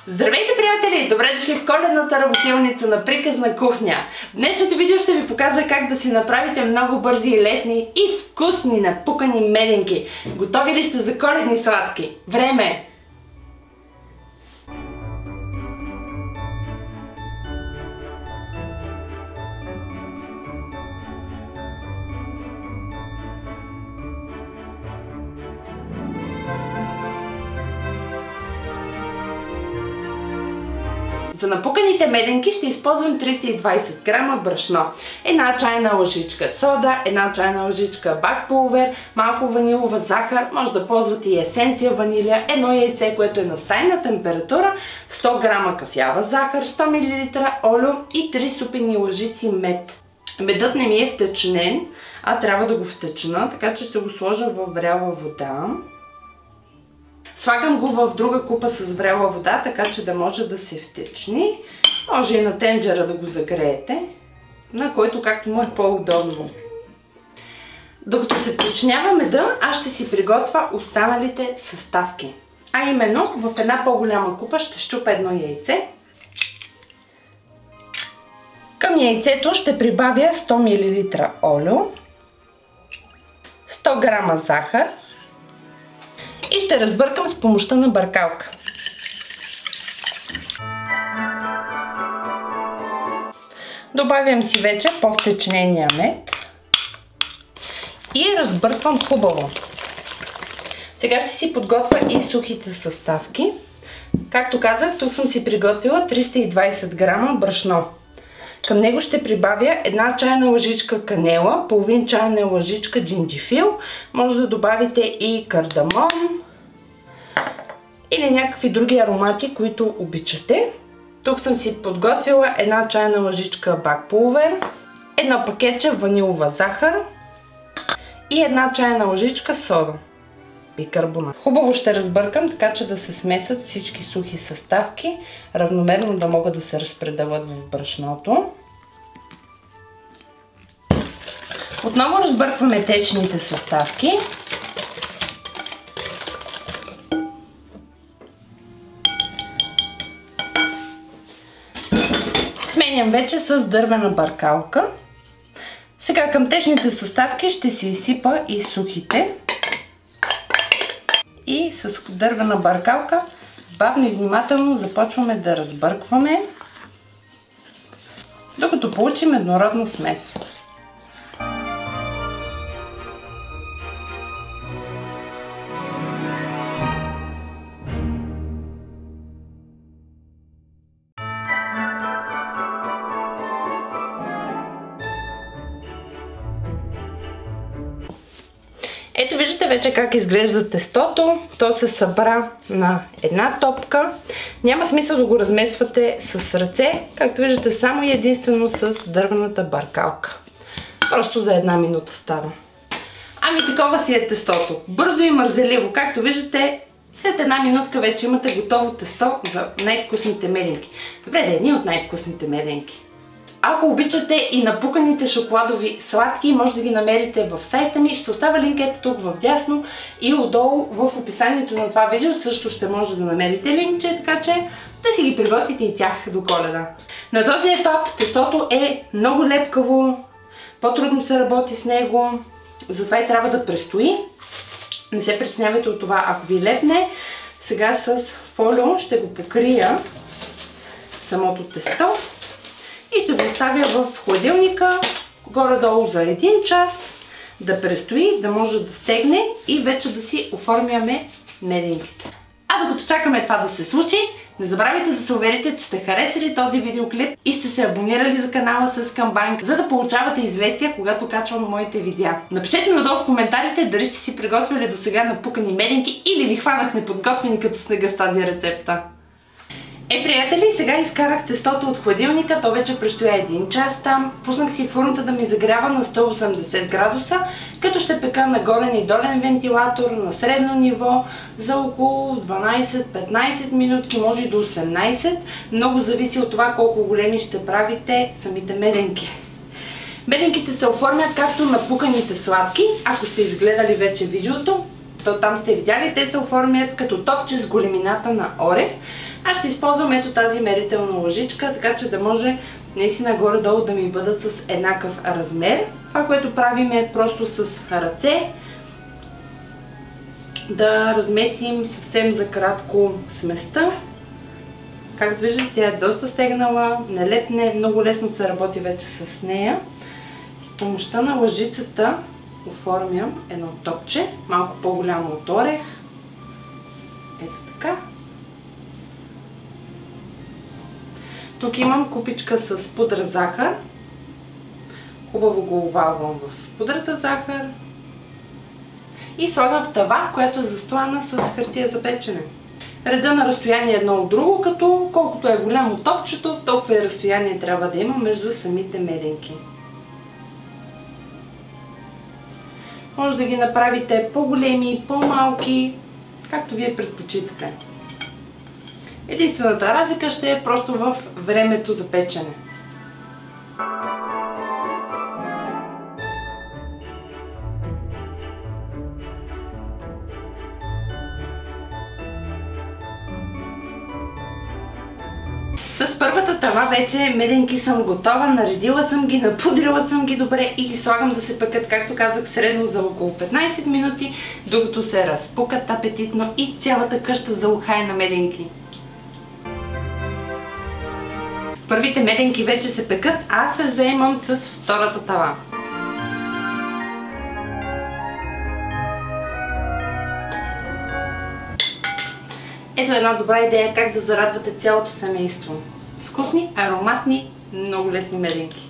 Здравейте, приятели! Добре дошли в коледната работилница на Приказна кухня. В днешното видео ще ви покажа как да си направите много бързи и лесни и вкусни напукани меденки. Готови ли сте за коледни сладки? Време е! За напуканите меденки ще използвам 320 грама брашно, една чайна лъжичка сода, една чайна лъжичка бак пулвер, малко ванилова захар, може да ползвате и есенция ваниля, едно яйце, което е на стайна температура, 100 грама кафява захар, 100 мл олио и 3 супени лъжици мед. Медът не ми е втечнен, а трябва да го втечна, така че ще го сложа във вряла вода. Слагам го в друга купа с вряла вода, така че да може да се втечни. Може и на тенджера да го загреете, на който както му е по-удобно. Докато се втечнява меда, аз ще си приготвя останалите съставки. А именно, в една по-голяма купа ще счупя едно яйце. Към яйцето ще прибавя 100 мл олио, 100 грама захар, и ще разбъркам с помощта на бъркалка. Добавям си вече по-втечнения мед и разбърквам хубаво. Сега ще си подготвя и сухите съставки. Както казах, тук съм си приготвила 320 грама брашно. Към него ще прибавя една чайна лъжичка канела, половин чайна лъжичка джинджифил, може да добавите и кардамон или някакви други аромати, които обичате. Тук съм си подготвила една чайна лъжичка бак пулвер, едно пакетче ванилова захар и една чайна лъжичка сода, бикарбонат. Хубаво ще разбъркам, така че да се смесят всички сухи съставки, равномерно да могат да се разпределят в брашното. Отново разбъркваме течните съставки. Сменям вече с дървена бъркалка. Сега към течните съставки ще си изсипа и сухите. И с дървена бъркалка бавно и внимателно започваме да разбъркваме, докато получим еднородна смес. Ето виждате вече как изглежда тестото. То се събра на една топка. Няма смисъл да го размесвате с ръце. Както виждате, само и единствено с дървената бъркалка. Просто за една минута става. Ами такова си е тестото. Бързо и мързеливо. Както виждате, след една минутка вече имате готово тесто за най-вкусните меденки. Добре, да е едни от най-вкусните меденки. Ако обичате и напуканите шоколадови сладки, може да ги намерите в сайта ми. Ще оставя линк ето тук вдясно и отдолу в описанието на това видео също ще може да намерите линкче, така че да си ги приготвите и тях до Коледа. На този етап тестото е много лепкаво, по-трудно се работи с него, затова и трябва да престои. Не се притеснявайте от това, ако ви лепне. Сега с фолио ще го покрия самото тесто. И ще го оставя в хладилника горе-долу за 1 час да престои, да може да стегне и вече да си оформяме меденките. А докато чакаме това да се случи, не забравяйте да се уверите, че сте харесали този видеоклип и сте се абонирали за канала с камбанка, за да получавате известия, когато качвам моите видеа. Напишете надолу в коментарите дали сте си приготвили до сега напукани меденки или ви хванах неподготвени като снега с тази рецепта. Приятели, сега изкарах тестото от хладилника, то вече престоя 1 час там. Пуснах си фурната да ми загрява на 180 градуса, като ще пека на горен и долен вентилатор на средно ниво за около 12-15 минутки, може и до 18. Много зависи от това колко големи ще правите самите меденки. Меденките се оформят както напуканите сладки, ако сте изгледали вече видеото. то там сте видяли, те се оформят като топче с големината на орех. Аз ще използвам ето тази мерителна лъжичка, така че да може наистина горе-долу да ми бъдат с еднакъв размер. Това, което правим е просто с ръце да размесим съвсем за кратко сместа. Както виждате, тя е доста стегнала, не лепне, много лесно се работи вече с нея. С помощта на лъжицата оформям едно топче, малко по-голямо от орех. Ето така. Тук имам купичка с пудра захар. Хубаво го овалвам в пудрата захар. И слагам в тава, която е застлана с хартия за печене. Реда на разстояние едно от друго, като колкото е голямо топчето, толкова и разстояние трябва да има между самите меденки. Може да ги направите по-големи, по-малки, както вие предпочитате. Единствената разлика ще е просто в времето за печене. С първата тава вече меденки съм готова, наредила съм ги, напудрила съм ги добре и ги слагам да се пекат, както казах, средно за около 15 минути, докато се разпукат апетитно и цялата къща заухае на меденки. Първите меденки вече се пекат, аз се заемам с втората тава. Ето една добра идея как да зарадвате цялото семейство. С вкусни, ароматни, много лесни меденки.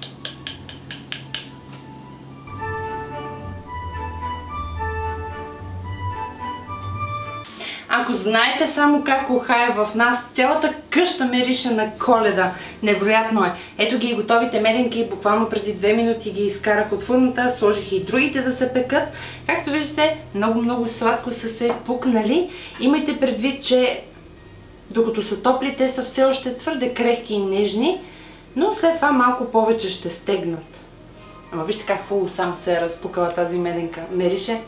Ако знаете само как ухае в нас, цялата къща мирише на Коледа. Невероятно е. Ето ги и готовите меденки, буквално преди 2 минути ги изкарах от фурната, сложих и другите да се пекат. Както виждате, много сладко са се пукнали. Имайте предвид, че докато са топли, те са все още твърде крехки и нежни, но след това малко повече ще стегнат. Ама вижте как хубаво сам се е разпукала тази меденка. Мерише.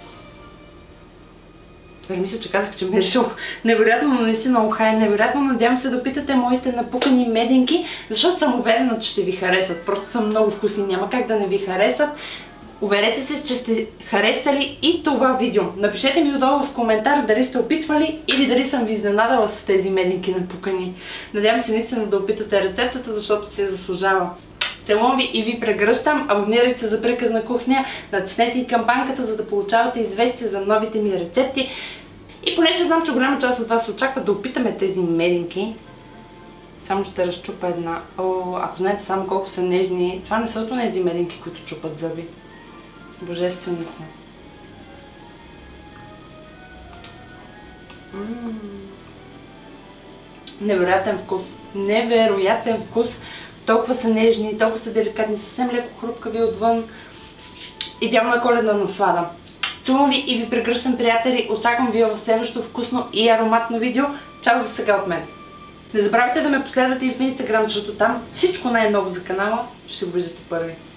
Мисля, че казах, че мирише невероятно, но наистина ухае невероятно. Надявам се да опитате моите напукани меденки, защото съм уверена, че ще ви харесат. Просто са много вкусни, няма как да не ви харесат. Уверете се, че сте харесали и това видео. Напишете ми отдолу в коментар дали сте опитвали или дали съм ви изненадала с тези меденки напукани. Надявам се наистина да опитате рецептата, защото се заслужава. Целувам ви и ви прегръщам. Абонирайте се за Приказна кухня, натиснете и камбанката, за да получавате известия за новите ми рецепти. И понеже знам, че голяма част от вас очакват да опитаме тези меденки, само ще разчупа една. Ако знаете само колко са нежни, това не са от тези меденки, които чупат зъби. Божествени са. Невероятен вкус. Невероятен вкус. Толкова са нежни, толкова са деликатни, съвсем леко хрупкави отвън. Идеална коледна наслада. Целувам ви и ви прегръщам, приятели. Очаквам ви в следващото вкусно и ароматно видео. Чао за сега от мен. Не забравяйте да ме последвате и в Instagram, защото там всичко най-ново за канала ще го виждате първи.